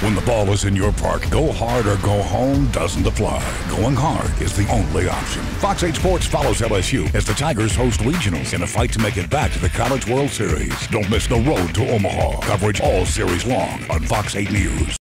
When the ball is in your park, go hard or go home doesn't apply. Going hard is the only option. Fox 8 Sports follows LSU as the Tigers host regionals in a fight to make it back to the College World Series. Don't miss the road to Omaha. Coverage all series long on Fox 8 News.